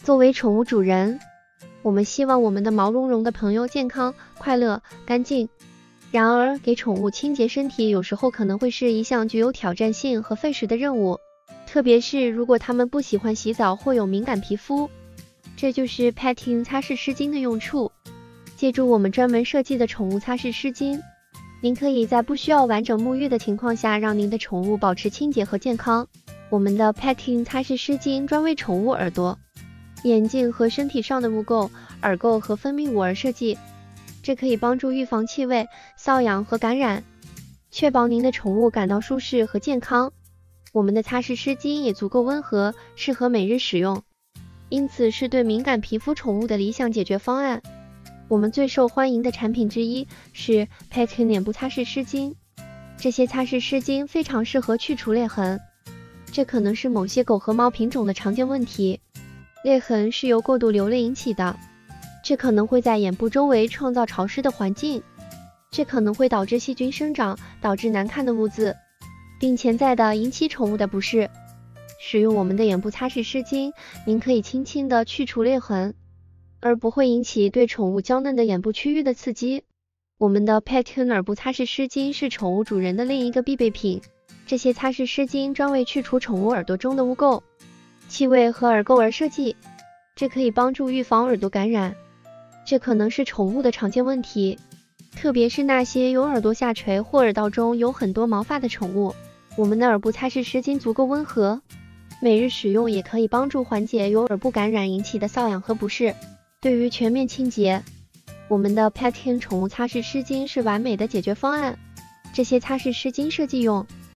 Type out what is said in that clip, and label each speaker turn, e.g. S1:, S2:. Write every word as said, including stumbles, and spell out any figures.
S1: 作为宠物主人，我们希望我们的毛茸茸的朋友健康、快乐、干净。然而，给宠物清洁身体有时候可能会是一项具有挑战性和费时的任务，特别是如果它们不喜欢洗澡或有敏感皮肤。这就是 Petting 擦拭湿巾的用处。借助我们专门设计的宠物擦拭湿巾，您可以在不需要完整沐浴的情况下，让您的宠物保持清洁和健康。我们的 Petting 擦拭湿巾专为宠物耳朵、眼睛和身体上的污垢、耳垢和分泌物而设计，这可以帮助预防气味、瘙痒和感染，确保您的宠物感到舒适和健康。我们的擦拭湿巾也足够温和，适合每日使用，因此是对敏感皮肤宠物的理想解决方案。我们最受欢迎的产品之一是 Petting 脸部擦拭湿巾，这些擦拭湿巾非常适合去除裂痕，这可能是某些狗和猫品种的常见问题。裂痕是由过度流泪引起的，这可能会在眼部周围创造潮湿的环境，这可能会导致细菌生长，导致难看的污渍，并潜在的引起宠物的不适。使用我们的眼部擦拭湿巾，您可以轻轻地去除裂痕，而不会引起对宠物娇嫩的眼部区域的刺激。我们的 Petting 耳部擦拭湿巾是宠物主人的另一个必备品，这些擦拭湿巾专为去除宠物耳朵中的污垢、气味和耳垢而设计，这可以帮助预防耳朵感染，这可能是宠物的常见问题，特别是那些有耳朵下垂或耳道中有很多毛发的宠物。我们的耳部擦拭湿巾足够温和，每日使用也可以帮助缓解由耳部感染引起的瘙痒和不适。对于全面清洁，我们的 Petting 宠物擦拭湿巾是完美的解决方案。这些擦拭湿巾设计用